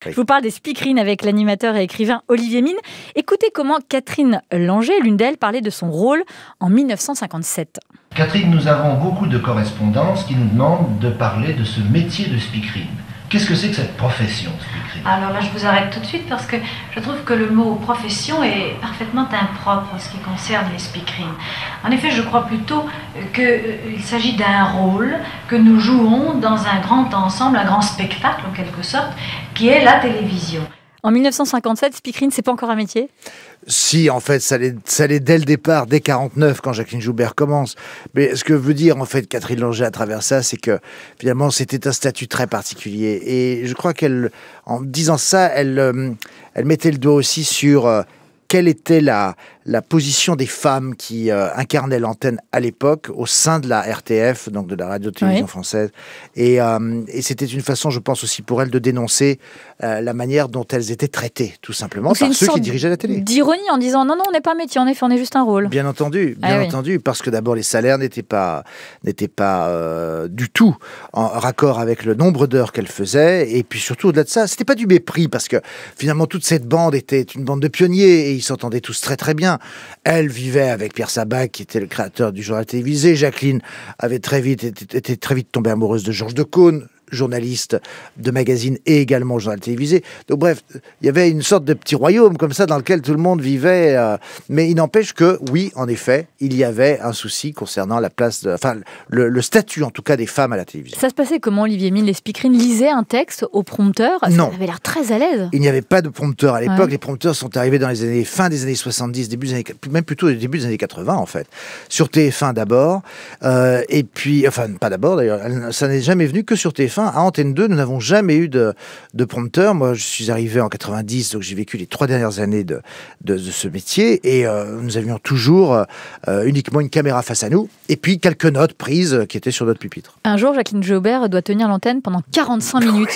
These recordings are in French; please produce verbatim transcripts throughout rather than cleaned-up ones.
Je vous parle des speakerines avec l'animateur et écrivain Olivier Mine. Écoutez comment Catherine Langer, l'une d'elles, parlait de son rôle en mille neuf cent cinquante-sept. Catherine, nous avons beaucoup de correspondances qui nous demandent de parler de ce métier de speakerine. Qu'est-ce que c'est que cette profession de speakerine? Alors là, je vous arrête tout de suite parce que je trouve que le mot profession est parfaitement impropre en ce qui concerne les speakerines. En effet, je crois plutôt qu'il s'agit d'un rôle que nous jouons dans un grand ensemble, un grand spectacle en quelque sorte, qui est la télévision. En mille neuf cent cinquante-sept, speakerine, c'est pas encore un métier? Si, en fait, ça l'est, ça l'est dès le départ, dès quarante-neuf, quand Jacqueline Joubert commence. Mais ce que veut dire, en fait, Catherine Langer à travers ça, c'est que, finalement, c'était un statut très particulier. Et je crois qu'elle, en disant ça, elle, euh, elle mettait le doigt aussi sur euh, quelle était la, la position des femmes qui euh, incarnaient l'antenne à l'époque, au sein de la R T F, donc de la radio-télévision oui. française. Et, euh, et c'était une façon, je pense aussi pour elle, de dénoncer euh, la manière dont elles étaient traitées, tout simplement, donc par ceux qui dirigeaient la télé. D'ironie en disant non, non, on n'est pas un métier, en effet, on est juste un rôle. Bien entendu, bien ah, entendu, oui. parce que d'abord les salaires n'étaient pas, n'étaient pas euh, du tout en raccord avec le nombre d'heures qu'elles faisaient. Et puis surtout, au-delà de ça, c'était pas du mépris, parce que finalement, toute cette bande était une bande de pionniers et ils s'entendaient tous très très bien. Elle vivait avec Pierre Sabac, qui était le créateur du journal télévisé. Jacqueline avait très vite, était, était très vite tombée amoureuse de Georges Decaune, journaliste de magazine et également journal télévisé. Donc bref, il y avait une sorte de petit royaume comme ça dans lequel tout le monde vivait. Euh, mais il n'empêche que, oui, en effet, il y avait un souci concernant la place, de, enfin le, le statut en tout cas des femmes à la télévision. Ça se passait comment, Olivier Mine? Les speakerines lisaient un texte au prompteur? Non. Ça avait l'air très à l'aise. Il n'y avait pas de prompteur à l'époque. Ouais. Les prompteurs sont arrivés dans les années fin des années soixante-dix, début des années, même plutôt au début des années quatre-vingts en fait. Sur T F un d'abord, euh, et puis, enfin pas d'abord d'ailleurs, ça n'est jamais venu que sur T F un. À Antenne deux, nous n'avons jamais eu de, de prompteur. Moi, je suis arrivé en quatre-vingt-dix, donc j'ai vécu les trois dernières années de, de, de ce métier, et euh, nous avions toujours euh, uniquement une caméra face à nous, et puis quelques notes prises euh, qui étaient sur notre pupitre. Un jour, Jacqueline Joubert doit tenir l'antenne pendant quarante-cinq minutes.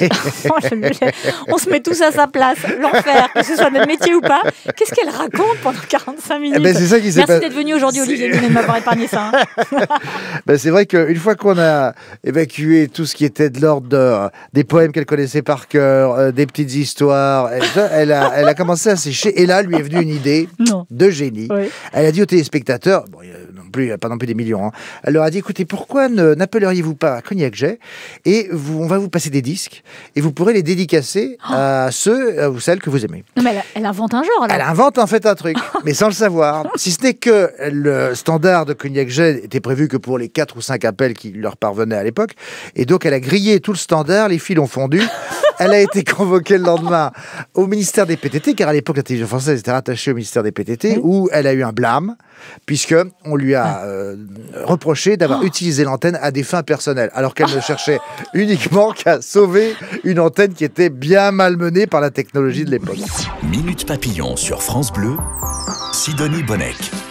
On se met tous à sa place, l'enfer, que ce soit notre métier ou pas. Qu'est-ce qu'elle raconte pendant quarante-cinq minutes? Eh ben, c'est ça qui Merci pas... d'être venu aujourd'hui, Olivier, de m'avoir épargné ça. Hein. Ben, c'est vrai qu'une fois qu'on a évacué tout ce qui était de l'ordre de, euh, des poèmes qu'elle connaissait par cœur, euh, des petites histoires, elle, elle, a, elle a commencé à sécher. Et là, lui est venue une idée non. de génie. Oui. Elle a dit aux téléspectateurs, bon, il y a non plus, il y a pas non plus des millions, hein, elle leur a dit, écoutez, pourquoi ne, n'appelleriez-vous pas Cognac Jet, et vous, on va vous passer des disques, et vous pourrez les dédicacer oh. à ceux à celles que vous aimez. Non, mais elle, elle invente un genre, alors. Elle invente en fait un truc, mais sans le savoir. Si ce n'est que le standard de Cognac Jet était prévu que pour les quatre ou cinq appels qui leur parvenaient à l'époque, et donc elle a grillé tout le standard, les fils ont fondu. Elle a été convoquée le lendemain au ministère des P T T, car à l'époque la télévision française était rattachée au ministère des P T T, oui. où elle a eu un blâme, puisque on lui a euh, reproché d'avoir oh. utilisé l'antenne à des fins personnelles, alors qu'elle ne cherchait uniquement qu'à sauver une antenne qui était bien malmenée par la technologie de l'époque. Minute Papillon sur France Bleu, Sidonie Bonnec.